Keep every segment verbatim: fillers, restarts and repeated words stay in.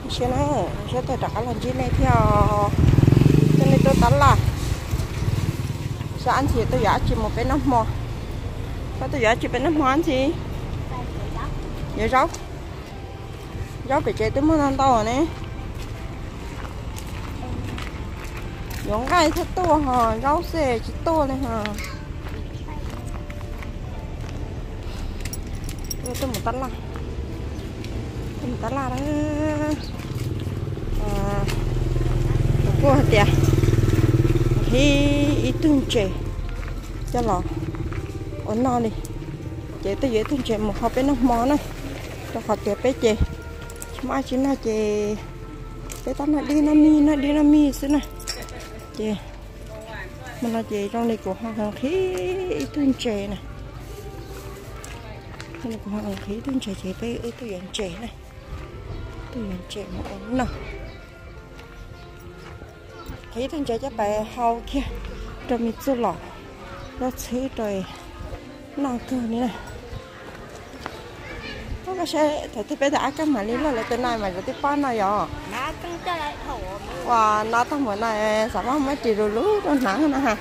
xe nó xe tôi đặt lần trên này theo cho nên tôi tắn là sao anh chị tôi giá chỉ một cái năm mò có tôi giá chỉ cái năm mò anh chị nhớ rau rau phải chơi tới món ăn to này giống gai thật to hả rau xề chỉ to này hả tôi một tấn là một tấn là đấy à cô hả tiệt khi ít tương trẻ cho lò ổn no đi chế tôi dễ tương trẻ một hộp bên nước món này cho họ tiệt bé chè mai chỉ là chè cái tấm này đi nó mi nó đi nó mi xí này chè mình là chè trong này của họ hàng khí ít tương trẻ này đây là của họ hàng khí tương trẻ chè bé ở tôi dành trẻ này tôi dành trẻ một ổn nào thấy thằng trẻ cho bài hao kia rồi mình chưa lọ nó chơi rồi nó cơ này có cái xe thấy thì bây giờ cái mà lý là cái này mà cái pan này à nó tăng cho lại thổ wow nó tăng mỗi này sao mà mấy chị rồi lú nó nặng nữa hả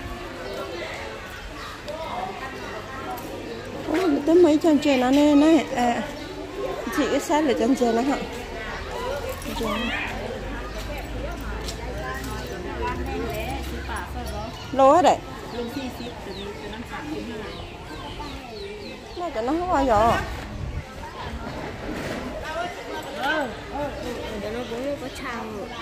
tới mấy chân trẻ nó nè này chị cái xe là chân trẻ nó hả lô hết đấy nó cho nó không bao giờ để nó cũng có chào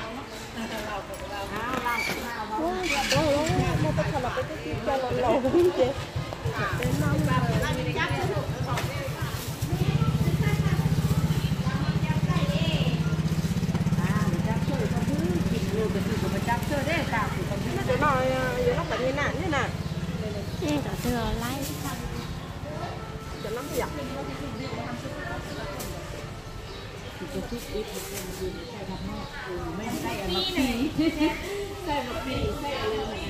để nó nó bệnh như nào như nào ừ đó thừa lấy cho nó cái giặt thì tôi thích ít một cái gì sai thật nó mấy sai ở mặt phi sai mặt phi sai ở lên này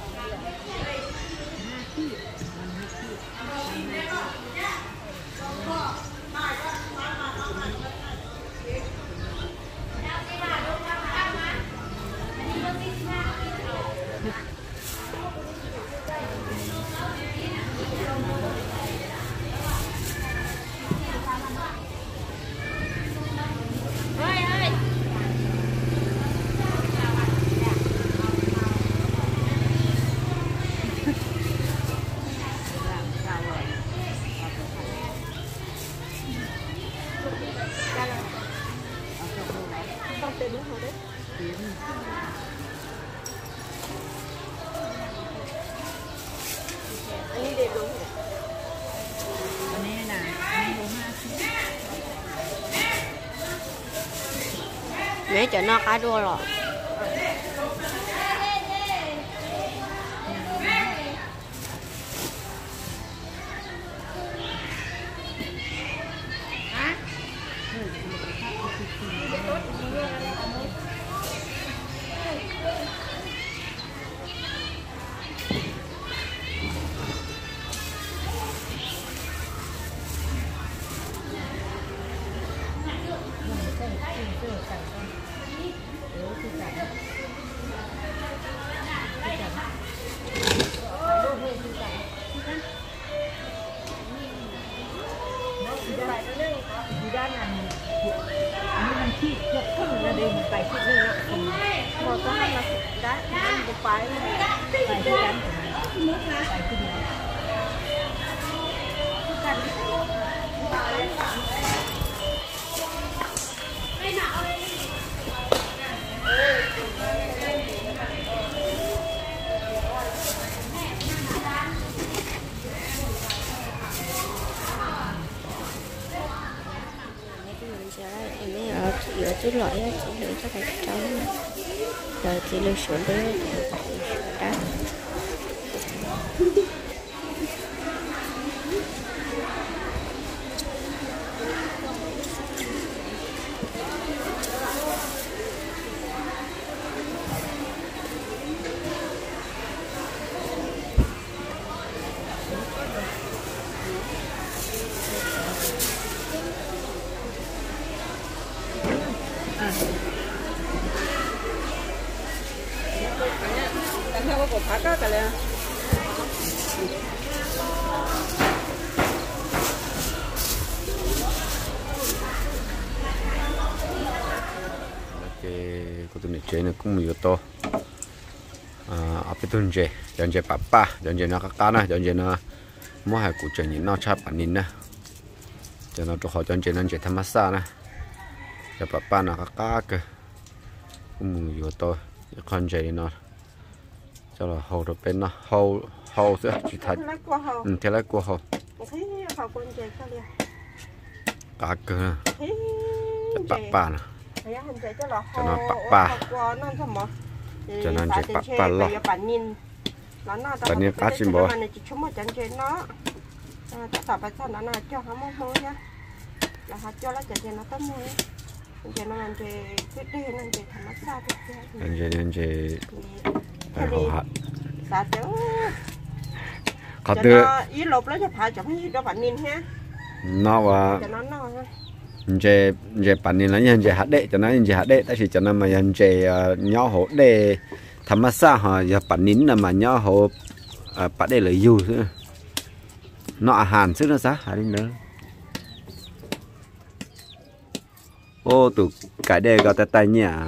ha phi mẹ cho nó cá đua rồi một cái là đá một phải phải cái cánh nước lá phải cái gì giữa chút loại chị để cho thầy cháu rồi chị lưu xuống đấy đá Tạm theo có phá cá cả lên. Cái cô tụi này chơi nó cũng nhiều to. À, ở bên tuần chơi, chọn chơi papa, chọn chơi nó cá nè, chọn chơi nó mua hai củ chơi những nó chắp bản nín nè, cho nó cho họ chọn chơi nó chơi tham sa nè, chơi papa nó cá cơ, cũng nhiều to, con chơi nó, cho là hậu được bên nó hậu hậu chứ chỉ thật, ừ, thế là qua hậu, cá cơ, chơi papa nè. Cho nó papa cho nó chơi papa lo bản nhiên cá chim bò là họ cho nó chơi nó tắm môi chơi nó làm chơi quyết đi nó chơi thầm mắt xa thôi anh chơi anh chơi hậu hạt sao chứ có từ ý lột nó cho phải chấm gì cho bản nhiên ha nó và cho nó no chơi chơi bản nhiên là nhân chơi hạt đệ cho nó nhân chơi hạt đệ ta chỉ cho nó mà nhân chơi nhỏ hậu đệ thầm mắt xa họ giờ bản nín là mà nhỏ hậu bản đệ là yêu nữa nó hàn sức nó sao hả đi nữa ô tụ cái đây có tay tay nhà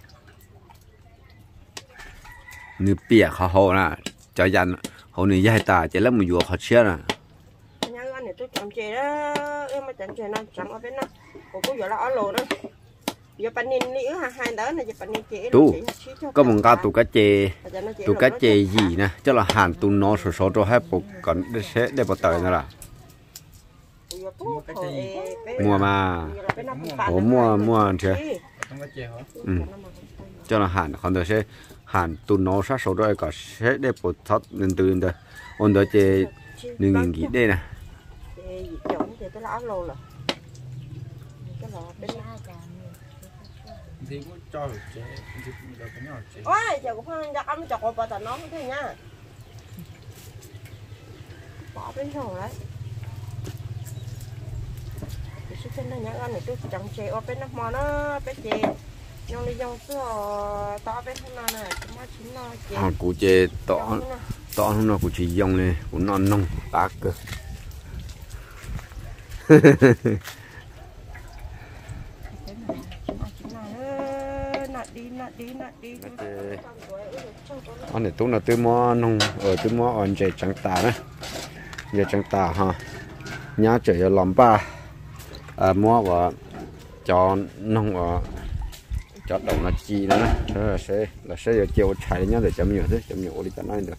nữ bịa họ hậu nè cho dàn hậu nữ dây ta chỉ là một vừa họ chia nè nhà anh này tôi chọn chè đó em mà chọn chè nó chọn ở bên nó cũng có giờ là ở lồ đó giờ bản nín đi ở hai đó này giờ bản nín chè tụ có một cái tụ cá chè tụ cá chè gì nè cho là hàn tụ nó số số cho hai bộ còn để sẽ để bộ tời nữa là mua mà ủa mua mua chưa ừ. Cho là hàn còn được sẽ hàn tụ nó sát số rồi có sẽ để bộ thoát lên từ từ ôn đó chè nương nghìn gì đây nè thì cũng cho được chế, thì cũng được cái nhỏ chế. Ôi, giờ cũng không đặt ăn chọc vào bờ nó không thế nha. Bỏ bên hồ đấy. Thì số trên đây nhá, anh này tôi chẳng chè ở bên nó mò nó bên chè, nhông đi nhông xưa to bên hôm nay này, chúng nó chín nó chè. À, cụ chè to to hôm nay cụ chỉ dùng này, cụ non nông bạc cơ. Anh này tôi là tôi mua nông ở tôi mua ăn chè trắng tà đấy, chè trắng tà ha, nhá chè làm ba, à mua và cho nông ở cho đầu nó chi nữa, thế là sẽ là sẽ giờ chiều chạy nhá để chấm nhiều thế chấm nhiều đi cho nó được,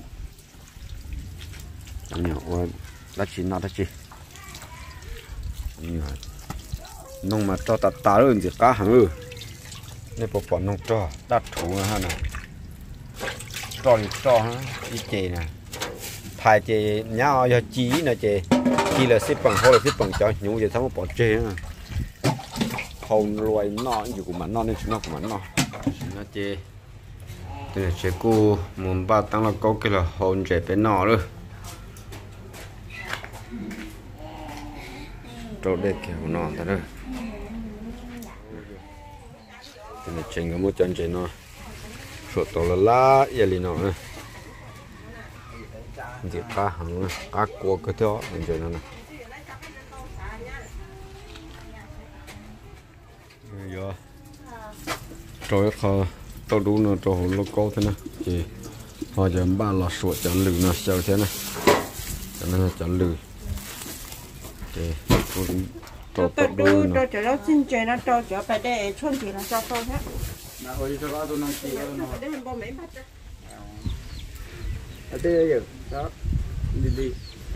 chấm nhiều là chi nó là chi, nhiều nông mà cho tạt tà lên thì cá hàng ư. Nên bộ phận nông trò đắt thủ ha nè trò thì trò ha đi chè nè thay chè nhau giờ chí nè chè chỉ là xếp bằng hoặc là xếp bằng cho những gì thằng một bỏ chè nè hồng loài nọ gì của mình nọ nên chúng nó của mình nọ nó chè đây là chè cu muốn ba tăng là có cái là hồng chè bên nọ nữa trâu đây kiểu nọ thật đấy này chèn cái mũi chân chèn nó sốt to là lá vậy li nó nè thì cá hàng cá cua cái đó mình chèn nó nè giờ rồi kho tao đủ nó cho nó câu thế nè thì họ giờ ba là sốt chọn lử nó sao thế nè cho nên chọn lử thì tôi tôi tôi tôi cho nó xin chơi nó cho cho phải để xuân thì là cho tôi hết. Nào hồi cho tôi nói chuyện nó. Để mình bỏ mấy bát ra. Ở đây giờ đó đi đi.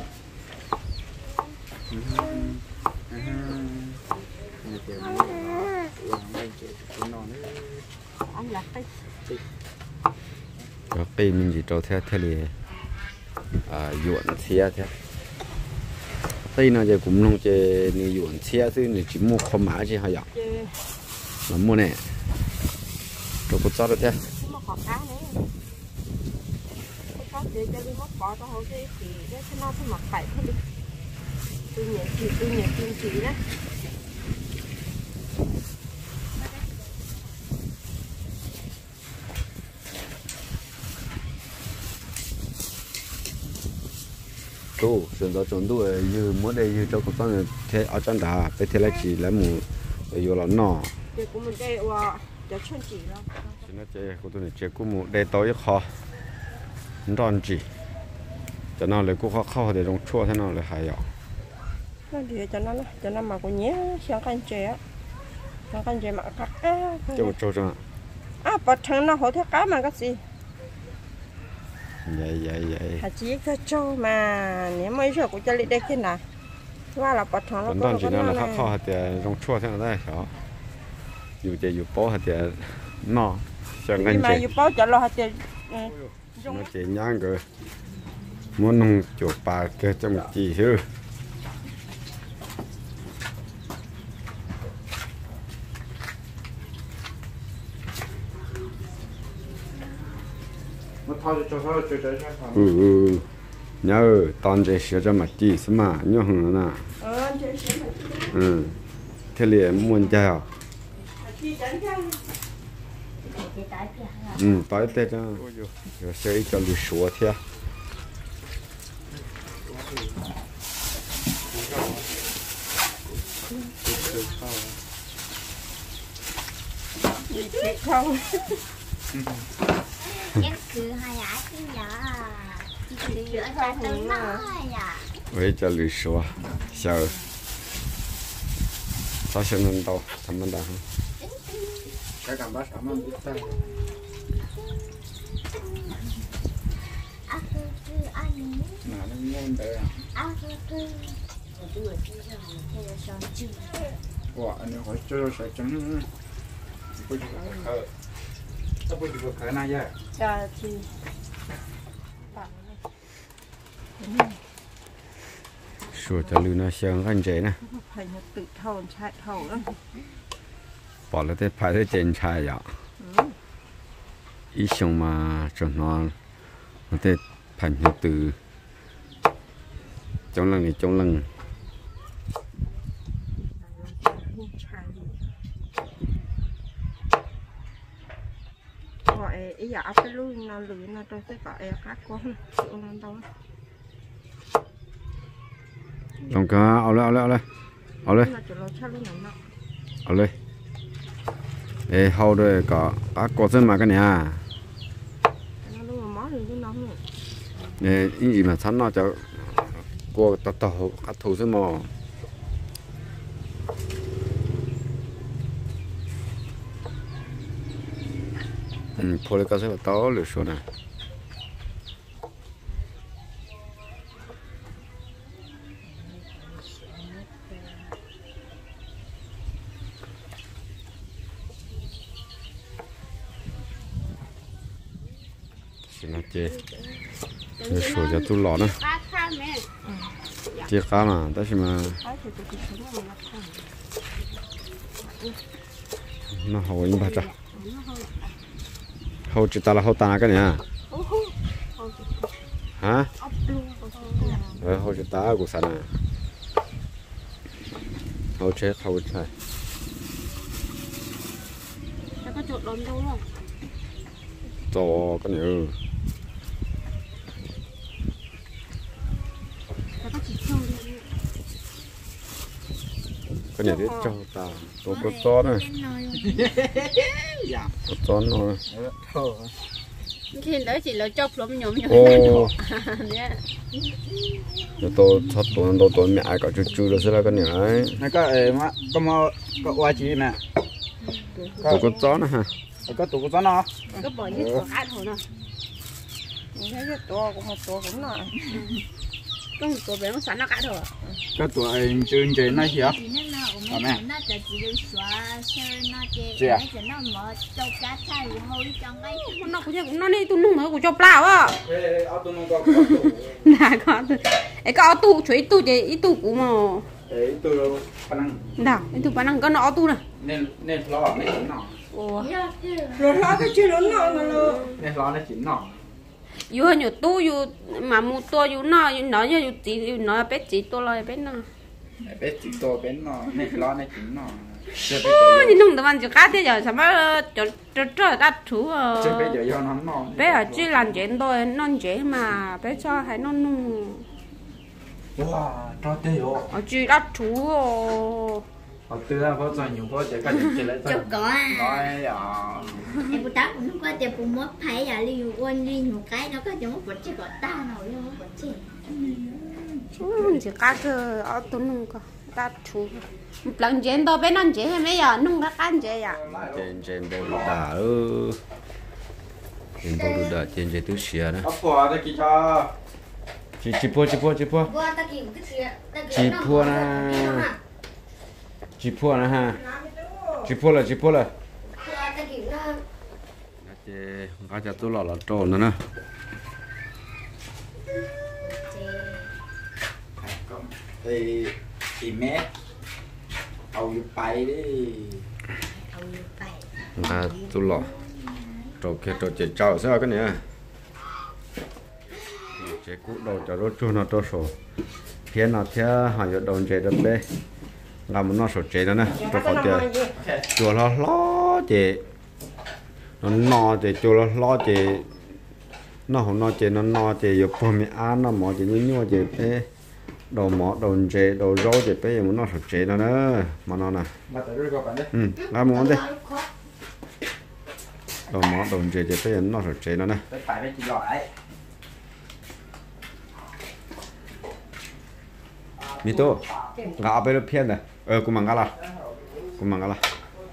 Anh là cái. Cái cây mình chỉ trâu theo theo thì à yuan xia theo. Đây là giờ cũng nông chơi này yuan xia chứ này chỉ mua không mã chứ hay vậy là mua này rồi có cho được thế mua cọp cá đấy có để cho đi hốt bỏ cho hồ thì cái nó cứ mặc phải thôi đi tôi nhẹ chị tôi nhẹ chị chị đấy tu sườn gió trốn tu như mỗi đây như trong cuộc sống thế ở trong đó bây thế là chỉ là một yêu là nọ để của mình đây và để chân chỉ đó chỉ nó chơi của tôi này chơi của một đây tối khó đòn chỉ cho nó lấy cũng khó khó để trong chua thế nào lại hay ạ nó thì cho nó cho nó mà cũng nhé sáng canh chè sáng canh chè mà cắt á cho một chỗ cho à bật thằng nó hổ theo cá mà cái gì vậy vậy vậy hả chỉ cái trâu mà nếu mấy giờ cũng cho đi đây kia nào qua là bật thằng nó còn đòn chỉ nó là khó khó thì trong chua thế nào đây hả dù chơi dù bó thì nó sáng canh mà chè dù bó cho lo thì nó chơi nhang cơ muốn nông chuột bà kia trong chỉ chứ ừ nhớ toàn để sửa cho mặt chỉ xem mà nhớ hằng nè ừ thế liền muốn chào ừ tới tết đó rồi sẽ cho đi sửa theo không em cứ hay á chứ nhở cứ rửa ra tới nó à vậy cho đi sửa sợ sao xem nên đâu thầm mình đâu cái cảm giác cảm ơn biết tay ăn cứ ăn mà nó ngon đấy à ăn cứ tôi chỉ là theo son chữ quả anh hỏi chơi sẽ trắng bây giờ khờ sao bây giờ khờ này vậy cha thì sửa cho lươn nó sáng anh chế nè phải nhập tự thầu chạy thầu đó bỏ lại thế phải thế trên chai vậy ý xong mà cho nó nó thế phải nhập từ trong lần này trong lần gọi ý giả áp cái luôn nó lưỡi nó tôi sẽ gọi các con nó đâu đồng cá ao lên ao lên ao lên ao lên ao lên ê hậu đây có các con dân mà cái này à ê ý mà sẵn nó cho cô tao tao các thủ dân mà ừ thôi lấy cái gì tao lựa số này nó chơi nó sửa cho tôi lọ nữa chơi cá mà đó chứ mà nó hậu in bát ra hậu chỉ ta là hậu ta cái này à hả rồi hậu chỉ ta của sao này hậu chết hậu chết có chuột đòn đâu không to cái này cái này để cho ta tôi có to này có to rồi khi đó chỉ là chọc lắm nhổm nhổm ô tôi thật tôi tôi tôi mẹ có chú chú đó sẽ là cái này ấy này có mà có mà có qua chị nè tôi có to nữa ha có tụ có nó có bỏ như của ăn thôi nè thấy cái to cũng một to cũng là có một tổ bé nó sẵn nó cả rồi có tụ em chương trình nó hiểu nó mẹ nó chỉ chỉ xóa sơn nó chỉ nó mở châu cá chay hồi trong cái nó cũng như nó đi tu nung mở của châu plau á là có ấy có tu chuối tu chỉ ít tu của mà đấy từ khả năng nào ít tu khả năng có nó tu nè nên nên lo nên chín nọ rồi lo cái chuyện đó nó là nên lo nên chín nọ dù hơi nhiều tu dù mà mua to dù nó dù nó như chỉ dù nó bé chỉ to lo bé nó bé chỉ to bé nọ nên lo nên chín nọ ôi thì nung tụi mình chỉ cá thế giờ sao mà cho cho cho ta thú chứ bây giờ do nó nọ bé ở chỉ làm chuyện thôi non dễ mà bé cho hay non nung wow cho tê ô ở chị đã chú rồi họ tưa có cho nhiều có chỉ có những chỉ lấy cho chụp có à nói à em cũng tao cũng có tiền cũng mất thấy là liu quân đi một cái nó có chỉ một vật chỉ có ta nào luôn một vật chỉ ừ chỉ cá cơ ở tụi nung cơ đã chú lần trên đó bên anh chị hay mấy giờ nung đã ăn chị à trên trên bộ đồ đà ư trên bộ đồ đà trên trên tứ xìa đó ấp quả đây kì cho chị chị pua chị pua chị pua qua ta kìm cái gì chị pua na chị pua na ha chị pua là chị pua là qua ta kìm nó chị ngã cho tôi lọt lọt trộn nữa nè thì thì mẹ ao yêu bay đi ngã tôi lọt trộn kia trộn chị trâu sao cái này chị cũ đầu cho nó chua nó to sổ phía nào theo họ giờ đầu chị đập bê làm nó sổ chị đó nè cho họ chị chua nó lo chị nó no chị chua nó lo chị nó không no chị nó no chị giờ bơm mi ăn nó mỏ chị như nhau chị bê đầu mỏ đầu chị đầu rau chị bê giờ muốn nó sổ chị đó nữa mà nó nè mà tới rồi các bạn đấy ừ làm món đi đầu mỏ đầu chị chị bê giờ nó sổ chị đó nè tới phải với chị loại mi to ngãไปแล้วเพี้ยนเลยเออกูมังกะละกูมังกะละ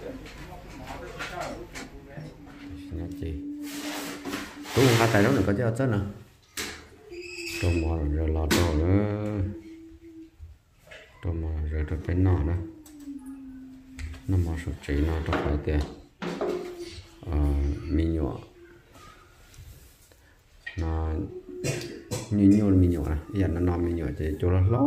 นี่จีตู้งาแต่แล้วหนึ่งก็จะเอาเจ้านะตัวหมอเรือรอตัวเออตัวหมอเรือจะเป็นหนอนะน้ำหมอสุดจีนอตัวใครเตะเอ่อมีหยวกน่ามีหยวกมีหยวกนะอย่างนั้นนอนมีหยวกจะจุลล้อ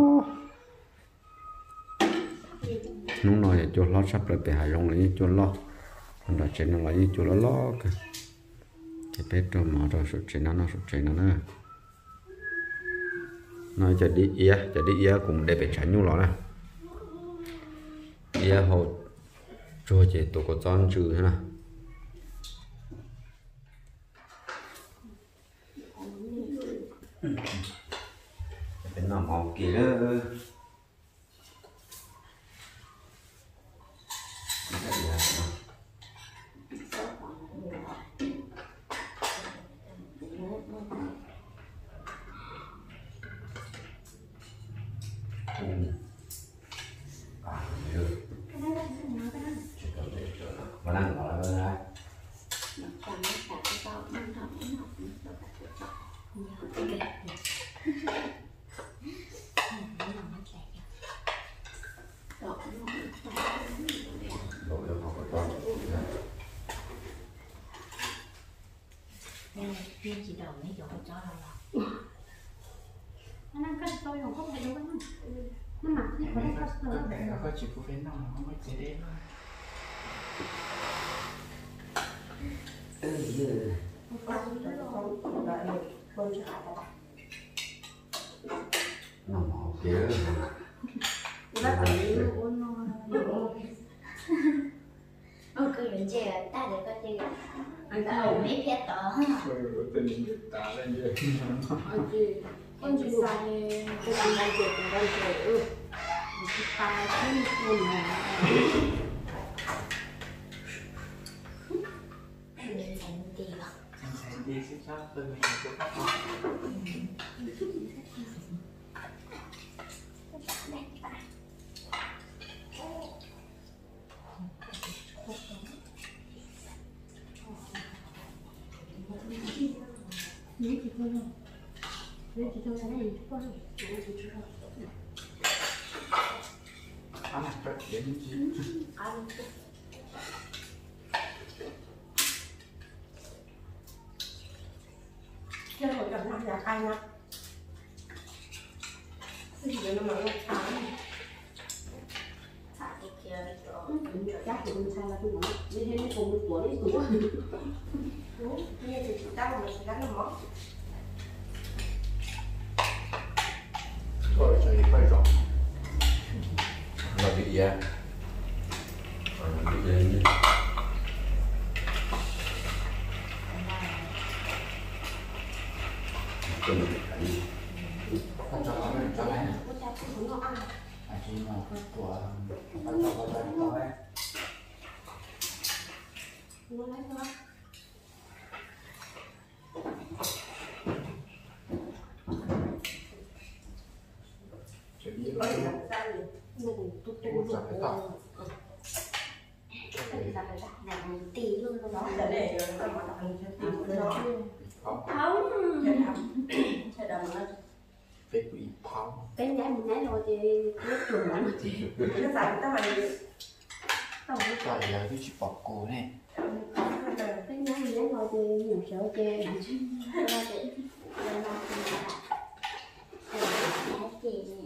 nung nói cho lót sắp lại bị hại rong lại cho lót còn đã trên nó lại cho nó lót cái bé cho mở ra sự trên nó nó sự trên nó nữa nói cho đi ia cho đi ia cũng để bị tránh nhau lắm nè ia hồ cho chị tụi có chọn trừ thế nào bên nào màu kia đó mà đang gọi là bên đây viên chỉ đầu mấy chỗ cho đâu rồi nó đang cắt tôi không có phải đâu nó mặc thì có cắt tôi nó có chỉ có bên nào nó có chỉ đấy nó màu kia ơ cứ đến giờ ta được có tiền anh ta ở mấy phía tỏ hả tình ta lên dưới con chỉ sai cái làm đại chuyện của đại chuyện ừ ta không muốn là đi xích sát từ mình của các Lấy chị thôi không? Lấy chị thôi này chút qua rồi. Lấy chị thôi. ăn phải đến gì Ăn. Cái hồi gặp năm là ai nhá? Cái gì nó mà nó sáng. phải kia chỗ Chắc thì mình sai là tôi nói. Lấy hết cái cùng một của đấy tủ. Đúng, nghe thì chị ta mà mình sẽ gắn làm món. rồi chơi phải rõ là bị à bị lên cho nó cho nó chỉ một cái của bắt đầu bắt đầu có ấy chỉ biết là một cái tao tỷ luôn đó để cho nó đặt thành cái tiền đó không không sẽ đầm nó cái quỷ pháo cái nhái mình nhái rồi thì lúc chuột nó nó giải cái mày tại là cái chip bọc cổ này cái nhái mình nhái rồi thì nhiều sợ chê làm chứ ra để ra làm gì cả nhái chê nè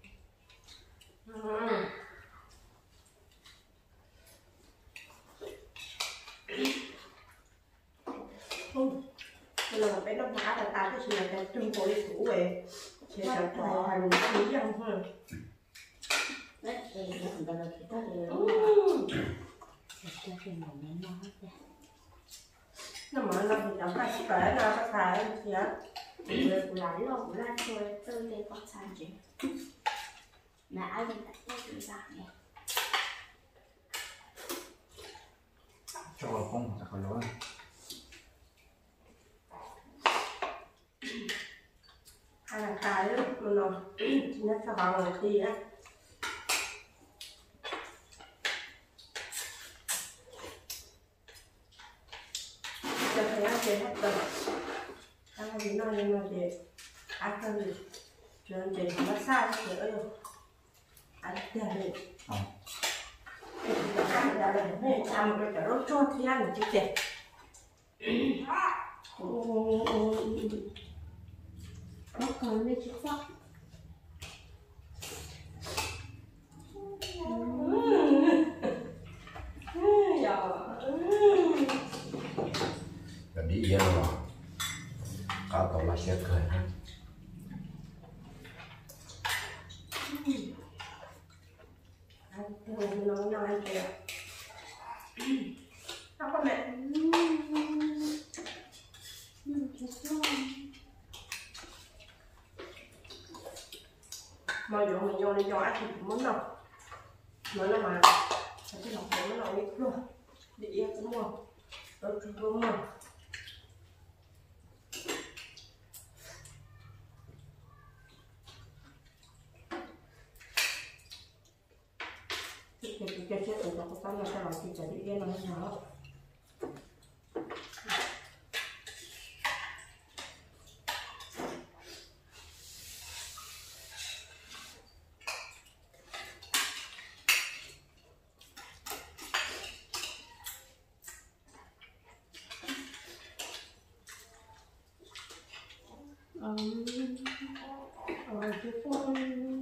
không là cái đông đá là ta cái gì là trưng cổ đi thủ về sẽ trở trò hành lý dân hơn đấy thì nó là cái đó thì cho cái mỏng nó nó hết ra nó mà nó thì chẳng phải phải ra cái thái gì á lại luôn ra thôi tôi lên con sai chứ là ai đi đặt cái gì ra nè cho không thật là lớn hay là thái đó mà nó nó sẽ bằng một tí á cho thấy ăn chế hết rồi ăn gì nó nhưng mà chế ăn hơn gì cho nên chế massage thì ở đâu ăn tiền đi ăn ra là này ăn một cái chả rốt chốt thì ăn một chút chế nó còn với chút sóc là đi yên rồi cao tổ là sẽ cười ha ăn tiền nó nó ăn tiền nó có mẹ mà dù mình vô đi cho thì muốn đâu mới là mà cái lọc nó nó ít luôn đi yên cũng không đó cũng đúng không cái cái cái chết ở trong cái là cái loại thì chả đi yên nó nó Um, ở cái con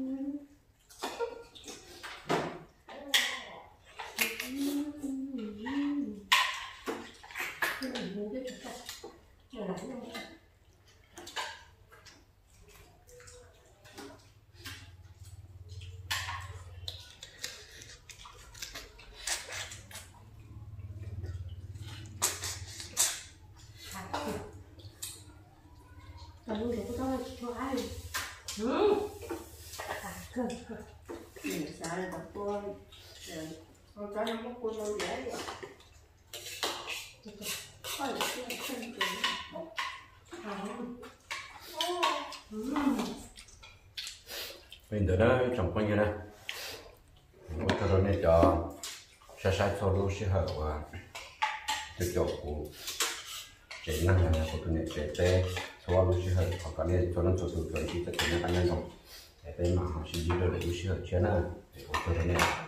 Hãy subscribe cho kênh Ghiền Mì Gõ để không bỏ lỡ mình tới đó trồng quanh như này một cái này cho sa sa cho luôn sẽ hở và cái chỗ của chế năng là của cái này chế té cho luôn sẽ hở hoặc cái này cho nó cho tụi chuẩn thì tất cả những anh em rồi để mà họ sử dụng được để sẽ hở chế năng để của cái này